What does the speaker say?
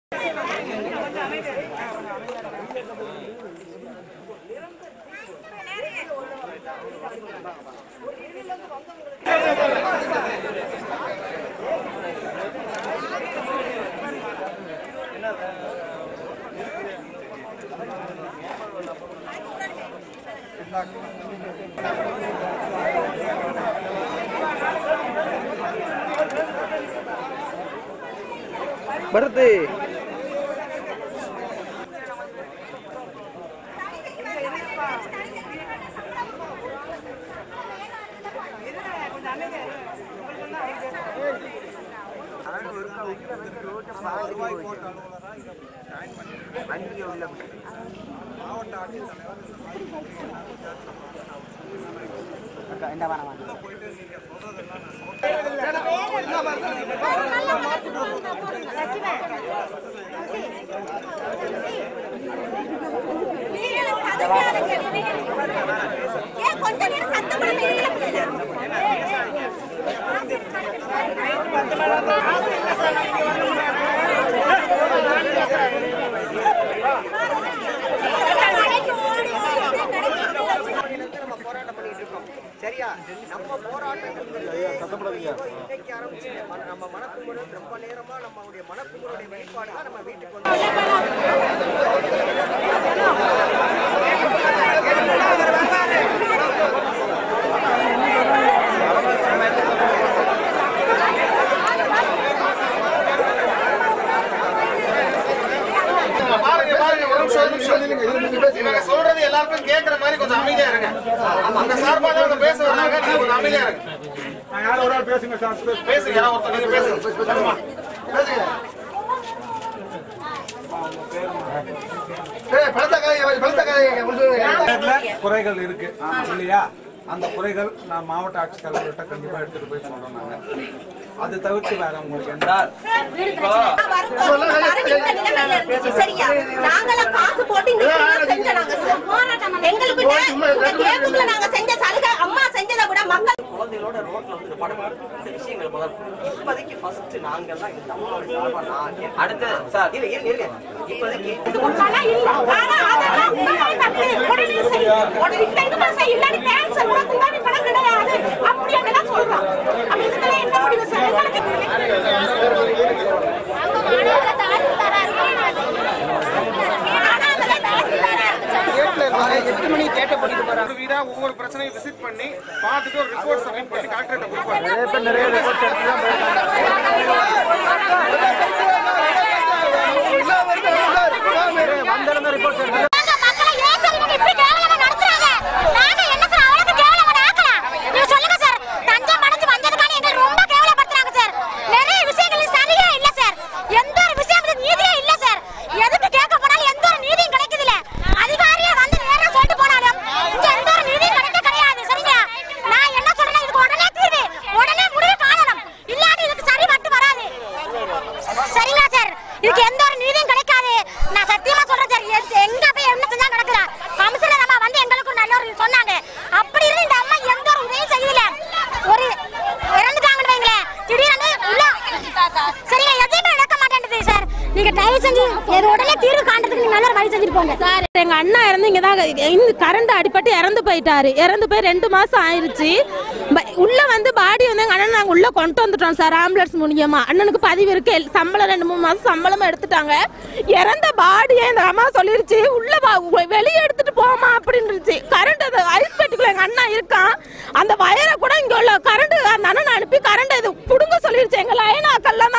வருது சரியா நம்ம போராட்டங்கள் இன்னைக்கு ஆரம்பிச்சு நம்ம மனக்குமுறை ரொம்ப நேரமா நம்மளுடைய மனக்குமுறையுடைய வெளிப்பாடு தான் நம்ம வீட்டுக்கு வந்து சொல்றது எல்லாருக்கும் கேட்கிற மாதிரி கொஞ்சம் அமைதியா இருங்க. அந்த சார்பாக அவங்க பேச வராங்க, நீங்க கொஞ்சம் அமைதியா இருங்க. யாரோ ஒரு ஆள் பேசுங்க சார். பேசுங்க, யாரோ ஒருத்தர் நீங்க பேசுங்க. பேசுங்க. குறைகள் இருக்கு இல்லையா? அந்த குறைகள் நான் மாவட்ட ஆட்சித்தலைவர்கிட்ட கண்டிப்பா எடுத்துட்டு போய் சொல்றோம். நாங்க அது தவிர்த்து வேற உங்களுக்கு என்றால் சரியா நாங்களாம் காசு போட்டு எங்களுக்கு நாங்க செஞ்ச சலுகை அம்மா செஞ்சதை விட மக்கள் குழந்தைகளோட ரோட்ல வந்து படம் இந்த விஷயங்களை முதல் இப்போதைக்கு ஃபர்ஸ்ட் நாங்கெல்லாம் இந்த அம்மாவோட சார்பா நான் அடுத்த சார் இல்ல இருங்க இப்போதைக்கு ஒவ்வொரு பிரச்சனையும் விசிட் பண்ணி பார்த்துட்டு ஒரு ரிப்போர்ட் சப்மிட் பண்ணி கலெக்டர்கிட்ட கொடுப்பாங்க. எங்க அண்ணா இறந்து இங்கதான் கரண்ட் அடிபட்டு இறந்து போயிட்டாரு. இறந்து போய் 2 மாசம் ஆயிடுச்சு. உள்ள வந்து பாடி வந்து எங்க அண்ணன் நாங்க உள்ள கொண்டு வந்துட்டோம் சார். ஆம்புலன்ஸ் மூலியமா அண்ணனுக்கு பதிவு இருக்கு. சம்பளம் 2-3 மாசம் சம்பளமா எடுத்துட்டாங்க. இறந்த பாடியை இந்த அம்மா சொல்லிருச்சு உள்ள வெளியே எடுத்துட்டு போமா அப்படின்னு. கரண்ட் ஐஸ் பெட்டிக்குள்ள எங்க அண்ணா இருக்கான். அந்த வயரை கூட இங்க உள்ள கரண்ட் அந்த அண்ணன் அனுப்பி கரண்ட் இது புடுங்க சொல்லிருச்சு. எங்க லைனாக்கெல்லாம்